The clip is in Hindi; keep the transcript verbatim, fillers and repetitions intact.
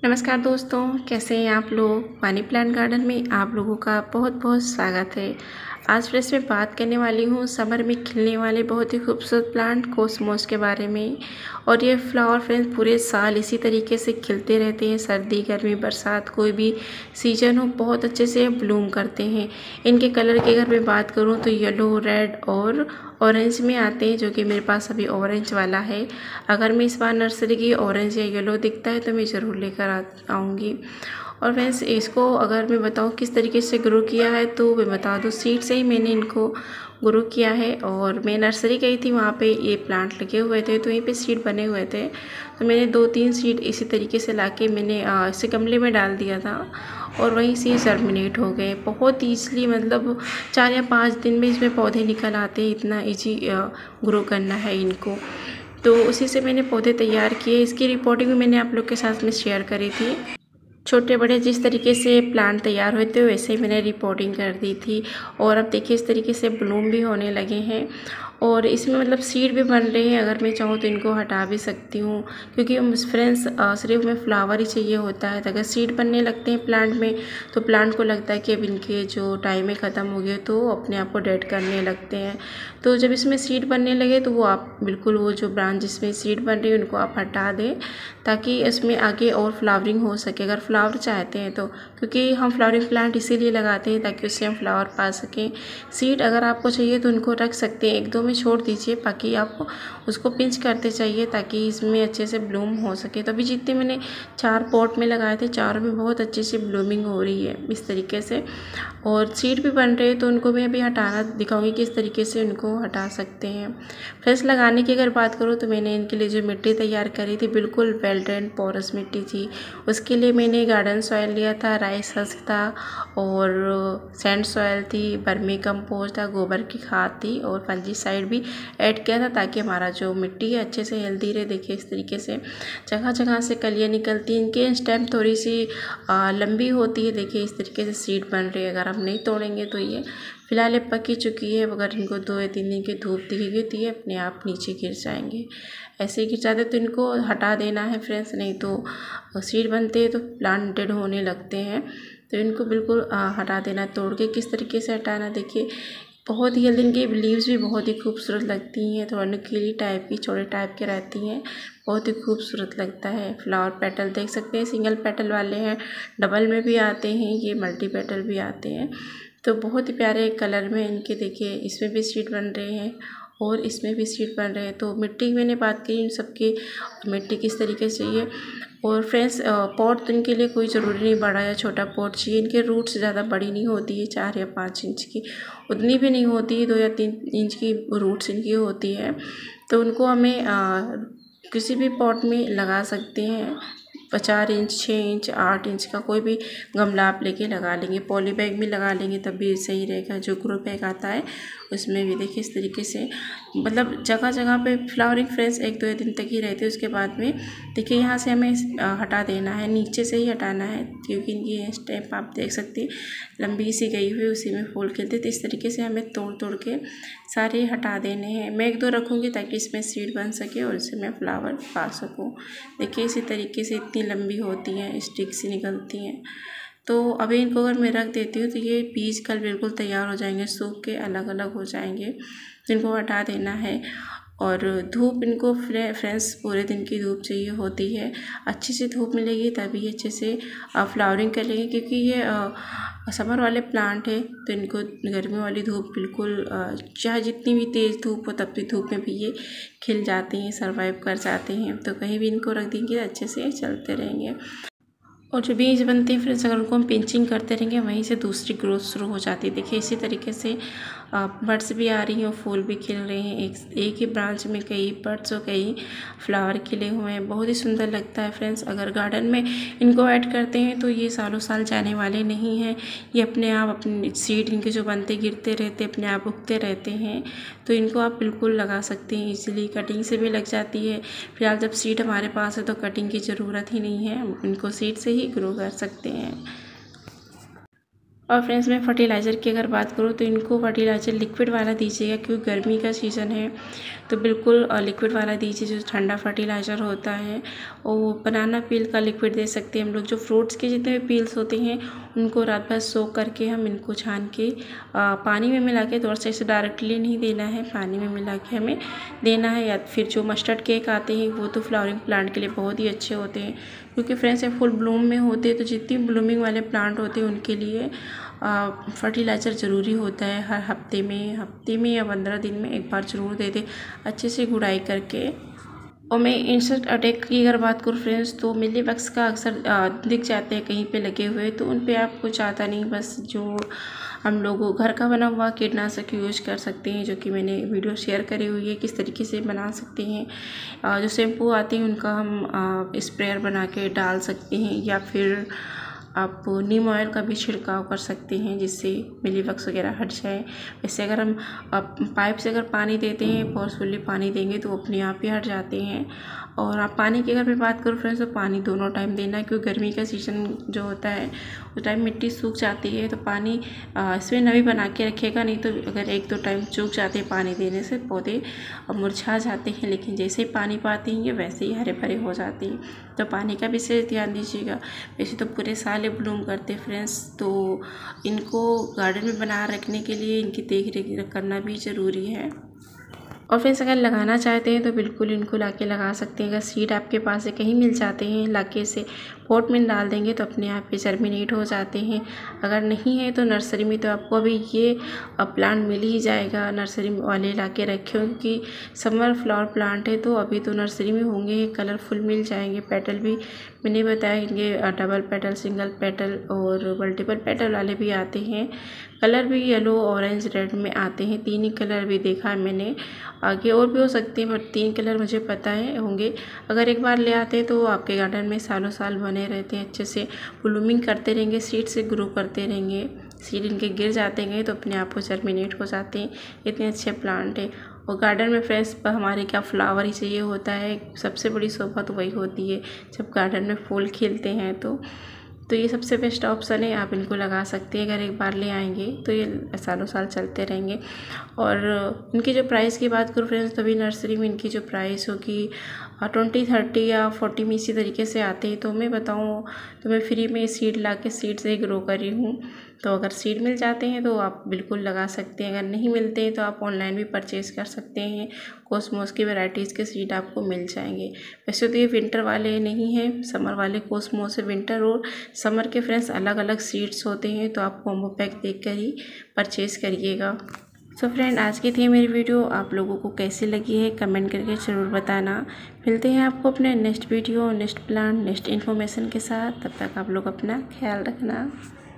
नमस्कार दोस्तों, कैसे हैं आप लोग। मनी प्लांट गार्डन में आप लोगों का बहुत बहुत स्वागत है। आज फ्रेंड्स मैं बात करने वाली हूँ समर में खिलने वाले बहुत ही खूबसूरत प्लांट कोसमोस के बारे में। और ये फ्लावर फ्रेंड्स पूरे साल इसी तरीके से खिलते रहते हैं। सर्दी, गर्मी, बरसात, कोई भी सीजन हो, बहुत अच्छे से ब्लूम करते हैं। इनके कलर की अगर मैं बात करूँ तो येलो, रेड और ऑरेंज में आते हैं, जो कि मेरे पास अभी ऑरेंज वाला है। अगर मैं इस बार नर्सरी की ऑरेंज या येलो दिखता है तो मैं ज़रूर लेकर आऊँगी। और फ्रेंड्स इसको अगर मैं बताऊँ किस तरीके से ग्रो किया है तो मैं बता दूँ, सीड से ही मैंने इनको ग्रो किया है। और मैं नर्सरी गई थी, वहाँ पे ये प्लांट लगे हुए थे तो यहीं पे सीड बने हुए थे। तो मैंने दो तीन सीड इसी तरीके से लाके मैंने इसे गमले में डाल दिया था और वहीं से जर्मिनेट हो गए बहुत ईजली। मतलब चार या पाँच दिन में इसमें पौधे निकल आते हैं, इतना ईजी ग्रो करना है इनको। तो उसी से मैंने पौधे तैयार किए। इसकी रिपोर्टिंग भी मैंने आप लोग के साथ में शेयर करी थी। छोटे बड़े जिस तरीके से प्लांट तैयार हुए थे वैसे ही मैंने रिपोर्टिंग कर दी थी। और अब देखिए इस तरीके से ब्लूम भी होने लगे हैं और इसमें मतलब सीड भी बन रहे हैं। अगर मैं चाहूँ तो इनको हटा भी सकती हूँ, क्योंकि फ्रेंड्स सिर्फ में फ्लावर ही चाहिए होता है। तो अगर सीड बनने लगते हैं प्लांट में तो प्लांट को लगता है कि अब इनके जो टाइम है ख़त्म हो गया, तो अपने आप को डेड करने लगते हैं। तो जब इसमें सीड बनने लगे तो वो आप बिल्कुल वो जो ब्रांच जिसमें सीड बन रही है उनको आप हटा दें, ताकि इसमें आगे और फ्लावरिंग हो सके अगर फ्लावर चाहते हैं तो। क्योंकि हम फ्लावरिंग प्लांट इसीलिए लगाते हैं ताकि उससे हम फ्लावर पा सकें। सीड अगर आपको चाहिए तो उनको रख सकते हैं, एक दो में छोड़ दीजिए, बाकी आप उसको पिंच करते चाहिए ताकि इसमें अच्छे से ब्लूम हो सके। तो अभी जितने मैंने चार पॉट में लगाए थे चारों में बहुत अच्छी सी ब्लूमिंग हो रही है इस तरीके से। और सीड भी बन रहे हैं तो उनको मैं अभी हटाना दिखाऊंगी किस तरीके से उनको हटा सकते हैं। फ्रेंड्स लगाने की अगर बात करूँ तो मैंने इनके लिए जो मिट्टी तैयार करी थी बिल्कुल वेल ड्रेन पोरस मिट्टी थी। उसके लिए मैंने गार्डन सॉइल लिया था, राइस हस्क था और सैंड सॉइल थी, बर्मी कंपोस्ट था, गोबर की खाद थी और फंजीसाइड भी ऐड किया था ताकि हमारा जो मिट्टी है अच्छे से हेल्दी रहे। देखिए इस तरीके से जगह जगह से कलियाँ निकलती हैं। इनके स्टेम थोड़ी सी आ, लंबी होती है। देखिए इस तरीके से सीड बन रही है। अगर हम नहीं तोड़ेंगे तो ये फिलहाल ये पकी चुकी है। अगर इनको दो या तीन दिन की धूप दिखेगी तो ये अपने आप नीचे गिर जाएंगे। ऐसे ही गिर जाते तो इनको हटा देना है फ्रेंड्स, नहीं तो सीड बनते हैं तो प्लांट डेड होने लगते हैं। तो इनको बिल्कुल हटा देना। तोड़ के किस तरीके से हटाना, देखिए बहुत ही जल्दी। इनकी लीव्स भी बहुत ही खूबसूरत लगती हैं, थोड़ा नुकीली टाइप की, छोटे टाइप की रहती हैं, बहुत ही खूबसूरत लगता है। फ्लावर पेटल देख सकते हैं, सिंगल पेटल वाले हैं, डबल में भी आते हैं, ये मल्टी पेटल भी आते हैं। तो बहुत ही प्यारे कलर में इनके देखिए इसमें भी सीड बन रहे हैं और इसमें भी सीड बन रहे हैं। तो मिट्टी की मैंने बात की इन सबकी मिट्टी किस तरीके से चाहिए। और फ्रेंड्स पॉट तो इनके लिए कोई ज़रूरी नहीं बड़ा या छोटा पॉट चाहिए। इनके रूट्स ज़्यादा बड़ी नहीं होती है, चार या पाँच इंच की उतनी भी नहीं होती है, दो या तीन इंच की रूट्स इनकी होती है। तो उनको हमें आ, किसी भी पॉट में लगा सकते हैं। चार इंच, छः इंच, आठ इंच का कोई भी गमला आप लेके लगा लेंगे। पॉली बैग में लगा लेंगे तब भी सही रहेगा। जो ग्रो बैग आता है उसमें भी देखिए इस तरीके से मतलब जगह जगह पे फ्लावरिंग फ्रेंड्स एक दो दिन तक ही रहते हैं। उसके बाद में देखिए यहाँ से हमें हटा देना है, नीचे से ही हटाना है, क्योंकि इनकी स्टेप आप देख सकते हैं लंबी सी गई हुई, उसी में फूल खिलते। तो इस तरीके से हमें तोड़ तोड़ के सारे हटा देने हैं। मैं एक दो रखूँगी ताकि इसमें सीड बन सके और इससे मैं फ्लावर पा सकूँ। देखिए इसी तरीके से इतनी लंबी होती हैं, स्टिक सी निकलती हैं। तो अभी इनको अगर मैं रख देती हूँ तो ये बीज कल बिल्कुल तैयार हो जाएंगे, सूख के अलग अलग हो जाएंगे। इनको हटा देना है। और धूप इनको फ्रेंड्स पूरे दिन की धूप चाहिए होती है। अच्छी सी धूप मिलेगी तभी अच्छे से फ्लावरिंग करेंगे, क्योंकि ये समर वाले प्लांट है तो इनको गर्मी वाली धूप बिल्कुल चाहे जितनी भी तेज़ धूप हो तब भी धूप में भी ये खिल जाते हैं, सर्वाइव कर जाते हैं। तो कहीं भी इनको रख देंगे अच्छे से चलते रहेंगे। और जो बीज बनते हैं फ्रेंड्स अगर उनको हम पिंचिंग करते रहेंगे वहीं से दूसरी ग्रोथ शुरू हो जाती है। देखिए इसी तरीके से बर्ड्स भी आ रही हैं और फूल भी खिल रहे हैं। एक एक ही ब्रांच में कई बर्ड्स और कई फ्लावर खिले हुए हैं, बहुत ही सुंदर लगता है फ्रेंड्स। अगर गार्डन में इनको ऐड करते हैं तो ये सालों साल जाने वाले नहीं हैं। ये अपने आप अपने सीड इनके जो बनते गिरते रहते अपने आप उगते रहते हैं। तो इनको आप बिल्कुल लगा सकते हैं इजीली, कटिंग से भी लग जाती है। फिलहाल जब सीड हमारे पास है तो कटिंग की ज़रूरत ही नहीं है, इनको सीड से ही ग्रो कर सकते हैं। और फ्रेंड्स मैं फर्टिलाइज़र की अगर बात करूँ तो इनको फर्टिलाइज़र लिक्विड वाला दीजिएगा, क्योंकि गर्मी का सीज़न है तो बिल्कुल लिक्विड वाला दीजिए, जो ठंडा फर्टिलाइज़र होता है। और बनाना पील का लिक्विड दे सकते हैं हम लोग। जो फ्रूट्स के जितने भी पील्स होते हैं उनको रात भर सोख करके हम इनको छान के आ, पानी में मिला के, तो से डायरेक्टली नहीं देना है, पानी में मिला के हमें देना है। या फिर जो मस्टर्ड केक आते हैं वो तो फ्लावरिंग प्लांट के लिए बहुत ही अच्छे होते हैं, क्योंकि फ्रेंड्स ये फुल ब्लूम में होते हैं। तो जितनी ब्लूमिंग वाले प्लांट होते हैं उनके लिए फर्टिलाइज़र ज़रूरी होता है। हर हफ्ते में हफ्ते में या पंद्रह दिन में एक बार ज़रूर दे दें, अच्छे से गुड़ाई करके। और मैं इंसेक्ट अटैक की अगर बात करूँ फ्रेंड्स, तो मिली बग्स का अक्सर दिख जाते हैं कहीं पे लगे हुए, तो उन पे आप कुछ आता नहीं, बस जो हम लोग घर का बना हुआ कीटनाशक यूज कर सकते हैं, जो कि मैंने वीडियो शेयर करी हुई है किस तरीके से बना सकते हैं। जो शैम्पू आते हैं उनका हम स्प्रेयर बना के डाल सकते हैं, या फिर आप नीम ऑयल का भी छिड़काव कर सकते हैं जिससे मिलीबग्स वगैरह हट जाए। वैसे अगर हम आप पाइप से अगर पानी देते हैं, फोर्सफुली पानी देंगे तो अपने आप ही हट जाते हैं। और आप पानी की अगर मैं बात करूँ फ्रेंड्स, तो पानी दोनों टाइम देना है, क्योंकि गर्मी का सीज़न जो होता है उस टाइम मिट्टी सूख जाती है, तो पानी इसमें नमी बना के रखिएगा, नहीं तो अगर एक दो टाइम सूख जाते हैं पानी देने से पौधे मुरझा जाते हैं। लेकिन जैसे ही पानी पाते हैं वैसे ही हरे भरे हो जाते हैं, तो पानी का विशेष ध्यान दीजिएगा। वैसे तो पूरे साल ब्लूम करते फ्रेंड्स, तो इनको गार्डन में बना रखने के लिए इनकी देख रेख करना भी ज़रूरी है। और फ्रेंड्स अगर लगाना चाहते हैं तो बिल्कुल इनको लाके लगा सकते हैं। अगर सीड आपके पास से कहीं मिल जाते हैं, लाके से पॉट में डाल देंगे तो अपने आप ही जर्मिनेट हो जाते हैं। अगर नहीं है तो नर्सरी में तो आपको अभी ये प्लांट मिल ही जाएगा, नर्सरी वाले लाके रखे हो, क्योंकि समर फ्लावर प्लांट है तो अभी तो नर्सरी में होंगे, कलरफुल मिल जाएंगे। पेटल भी मैंने बताया, इनके डबल पेटल, सिंगल पेटल और मल्टीपल पेटल वाले भी आते हैं। कलर भी येलो, ऑरेंज, रेड में आते हैं, तीन ही कलर भी देखा है मैंने। आगे और भी हो सकते हैं बट तीन कलर मुझे पता है होंगे। अगर एक बार ले आते हैं तो आपके गार्डन में सालों साल बने रहते हैं, अच्छे से ब्लूमिंग करते रहेंगे, सीड से ग्रो करते रहेंगे। सीड इनके गिर जाते हैं तो अपने आप को जर्मिनेट हो जाते हैं। इतने अच्छे प्लांट है। और गार्डन में फ्रेंड्स हमारे क्या फ्लावर ही चाहिए होता है, सबसे बड़ी शोभा तो वही होती है जब गार्डन में फूल खिलते हैं। तो तो ये सबसे बेस्ट ऑप्शन है, आप इनको लगा सकते हैं। अगर एक बार ले आएंगे तो ये सालों साल चलते रहेंगे। और इनकी जो प्राइस की बात करूँ फ्रेंड्स, तो अभी नर्सरी में इनकी जो प्राइस होगी ट्वेंटी थर्टी या फोर्टी में इसी तरीके से आते हैं। तो मैं बताऊँ तो मैं फ्री में सीड ला के सीड से ही ग्रो करी हूँ। तो अगर सीड मिल जाते हैं तो आप बिल्कुल लगा सकते हैं, अगर नहीं मिलते हैं तो आप ऑनलाइन भी परचेज़ कर सकते हैं। कोसमोस की वैरायटीज़ के सीड आपको मिल जाएंगे। वैसे तो ये विंटर वाले नहीं हैं, समर वाले कोसमोस है। विंटर और समर के फ्रेंड्स अलग अलग सीड्स होते हैं, तो आप कॉम्बो पैक देख कर ही परचेज़ करिएगा। सो so फ्रेंड, आज की थी मेरी वीडियो, आप लोगों को कैसी लगी है कमेंट करके ज़रूर बताना। मिलते हैं आपको अपने next video, next plan, next information के साथ। तब तक आप लोग अपना ख्याल रखना।